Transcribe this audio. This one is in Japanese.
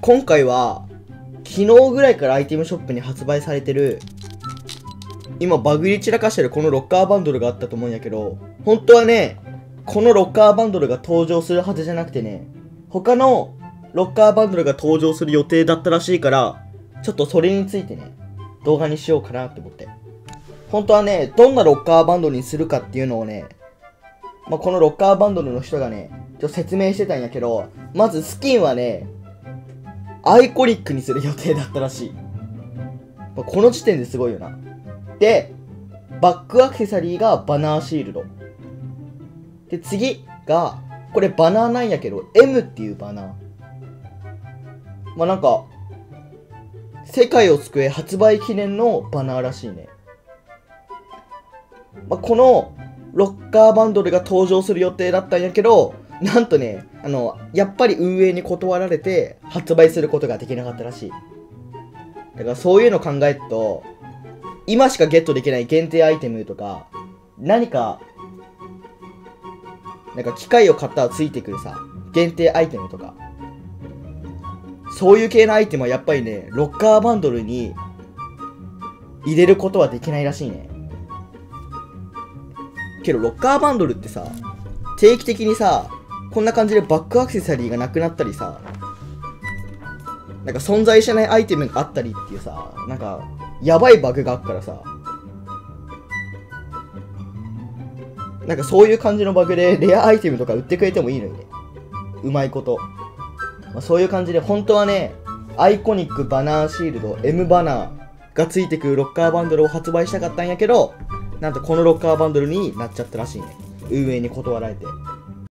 今回は昨日ぐらいからアイテムショップに発売されてる、今バグり散らかしてるこのロッカーバンドルがあったと思うんやけど、本当はね、このロッカーバンドルが登場するはずじゃなくてね、他のロッカーバンドルが登場する予定だったらしいから、ちょっとそれについてね、動画にしようかなって思って。本当はね、どんなロッカーバンドルにするかっていうのをね、このロッカーバンドルの人がね、ちょっと説明してたんやけど、まずスキンはね、アイコニックにする予定だったらしい。この時点ですごいよな。で、バックアクセサリーがバナーシールド。で、次が、これバナーなんやけど、M っていうバナー。なんか、世界を救え発売記念のバナーらしいね。このロッカーバンドルが登場する予定だったんやけど、なんとね、やっぱり運営に断られて発売することができなかったらしい。だからそういうの考えると、今しかゲットできない限定アイテムとか、何か、機械を買ったらついてくるさ、限定アイテムとか、そういう系のアイテムはやっぱりね、ロッカーバンドルに入れることはできないらしいね。けどロッカーバンドルってさ、定期的にさ、こんな感じでバックアクセサリーがなくなったりさ、存在してないアイテムがあったりっていうさ、やばいバグがあっからさ、そういう感じのバグでレアアイテムとか売ってくれてもいいのにね。うまいこと。そういう感じで本当はね、アイコニックバナーシールド M バナーがついてくるロッカーバンドルを発売したかったんやけど、なんとこのロッカーバンドルになっちゃったらしいね。運営に断られて。